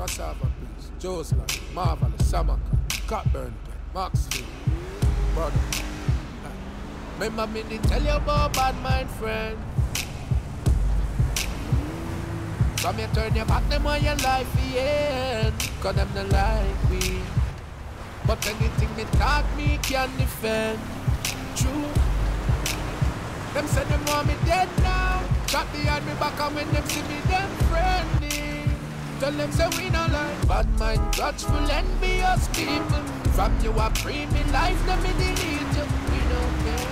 Cassava Peace, Joseland, Marvelous, Samaka, Cockburn, Maxfield, brother. Remember me did tell you about bad mind friend. From you turn your back them on your life, yeah. Cause them not like me. But anything they talk me can defend. True. Them say them want me dead now. Chat behind me back and when them see me them friendly. Tell them say we no like bad mind, grudgeful, envious people. From you a free me life, let me delete you. We don't care.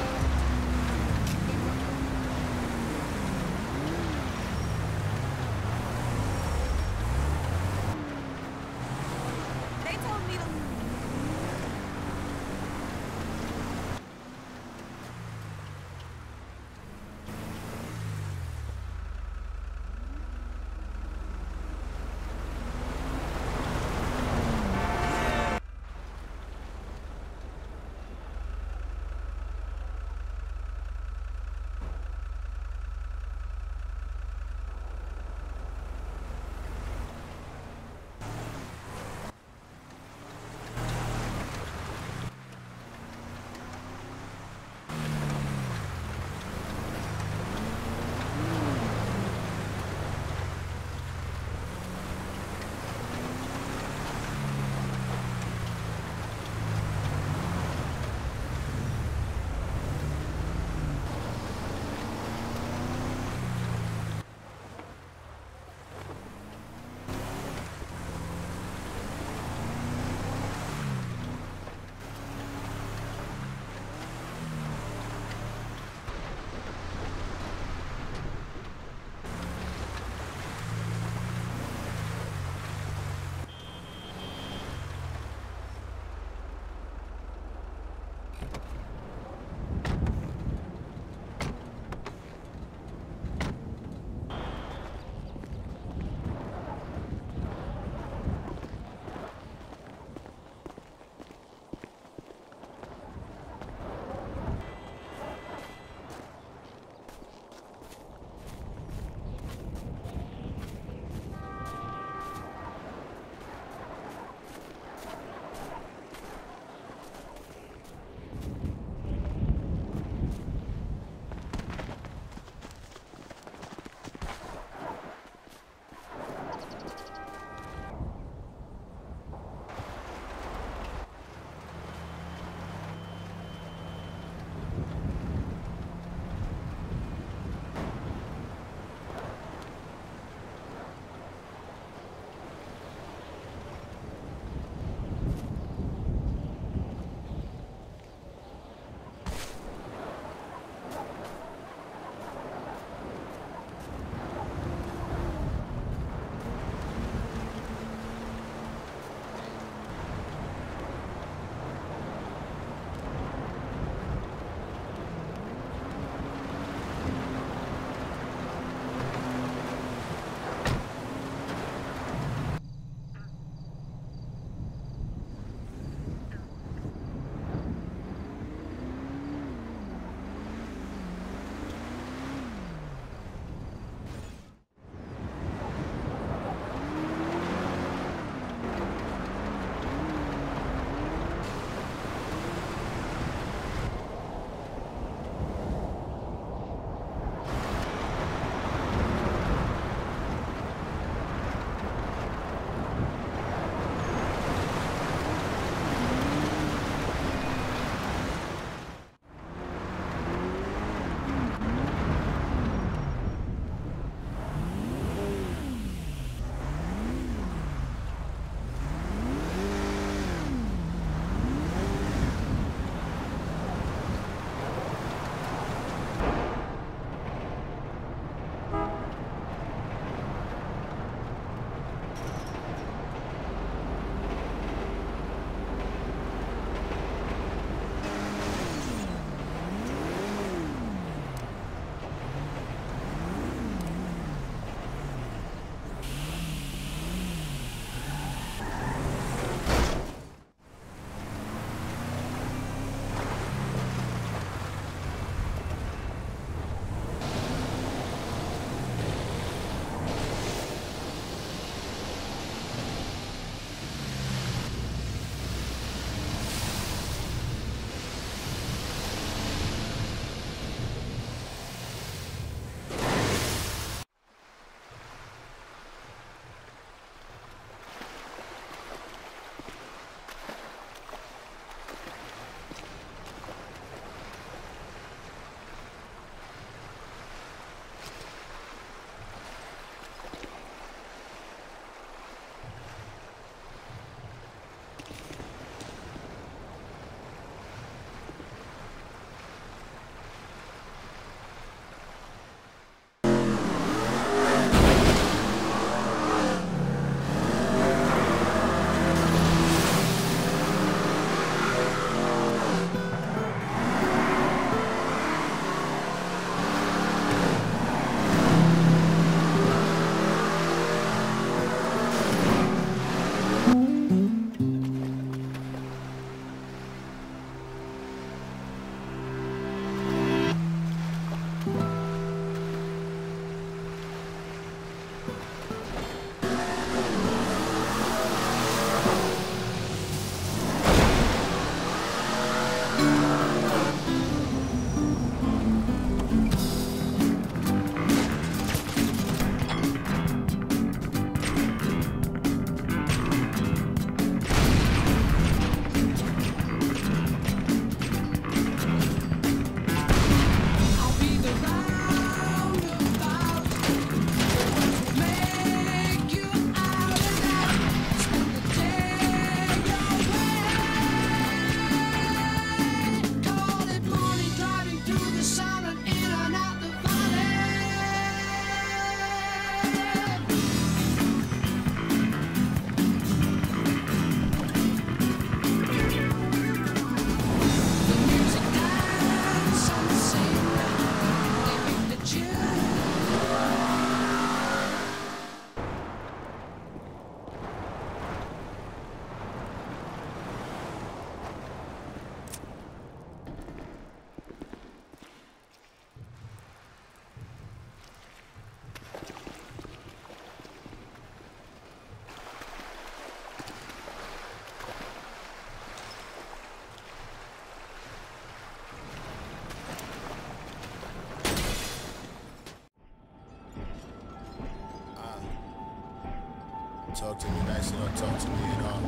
talk to me nice, you don't talk to me at all.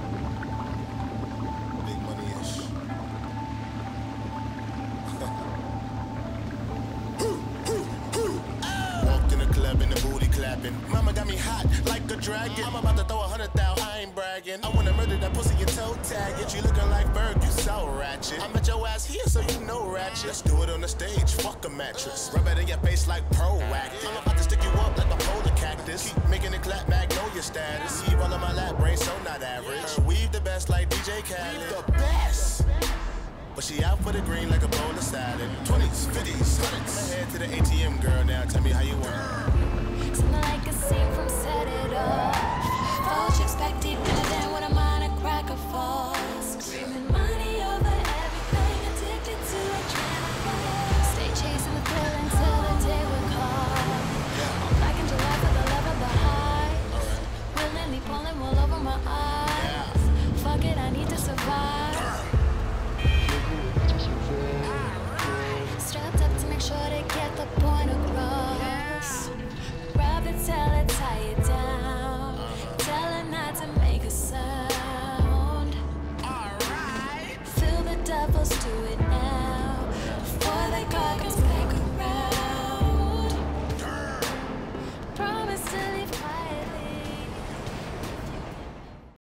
Big money-ish. Walked in the club and the booty clapping. Mama got me hot like a dragon. I'm about to throw 100,000, I ain't bragging. I wanna murder that pussy, your toe tag it. You looking like Berg, you so ratchet. I met your ass here, so you know ratchet. Let's do it on the stage, fuck a mattress. Rub it in your face like proactive. I'm about to stick you up like a polar cactus. Keep making it clap back, know your status. Keep all of my lap brain, so not average. Weave the best like DJ Khaled. Weave the best. But she out for the green like a bowl of salad. 20s, 50s, 100s. I'ma head to the ATM, girl, now tell me how you want. Something like a scene from Set It Off. Four chicks back deep in the den with a mind a cracker falls. Screaming money over everything, addicted to adrenaline. Stay chasing the thrill until the day we call. I'm back in July for the love of the high. Willingly pulling all over my eyes. Fuck it, I need to survive. Strapped up to make sure they get the point across. Grab it, tell it, tie it down. Tell it not to make a sound. Feel the devils do it